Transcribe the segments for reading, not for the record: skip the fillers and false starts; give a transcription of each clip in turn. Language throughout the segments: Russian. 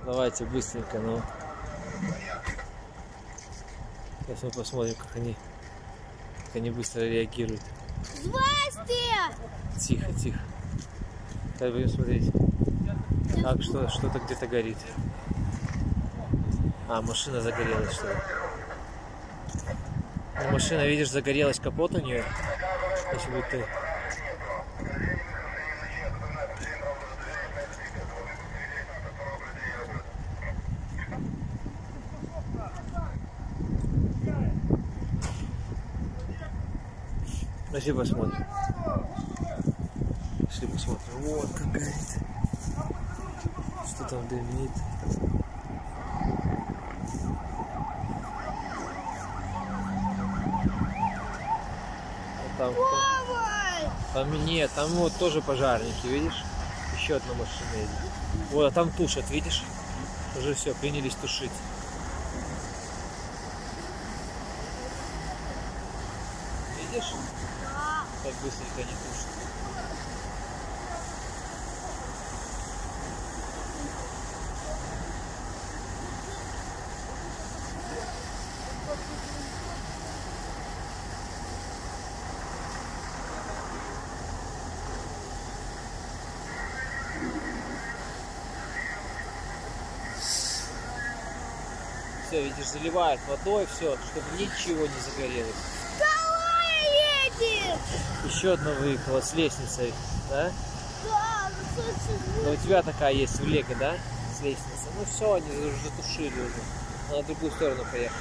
Давайте быстренько, ну. Сейчас мы посмотрим, как они быстро реагируют. Здрасте! Тихо, тихо. Сейчас будем смотреть. Так, что-то где-то горит. А, машина загорелась, что ли? Ну, машина, видишь, загорелась, капот у нее. Если бы ты... Пошли посмотрим. Пошли посмотрим. Вот как горит. Что там дымит. Там нет, там вот тоже пожарники, видишь? Еще одна машина едет. Вот, а там тушат, видишь? Уже все, принялись тушить. Видишь? Как быстренько они тушат. Все, видишь, заливают водой, все, чтобы ничего не загорелось. Вторая едет! Еще одна выехала с лестницей, да? Да, Но у тебя такая есть в Лего, да? С лестницей. Ну все, они уже затушили уже. Она на другую сторону поехала.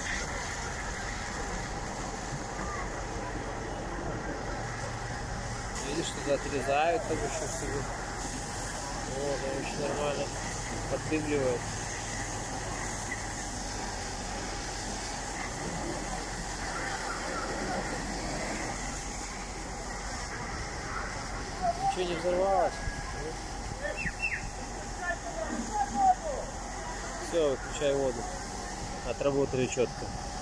Видишь, туда отрезают там еще всего. Вот, они очень нормально поддымливают. Ничего не взорвалось. Все, выключай воду. Отработали четко.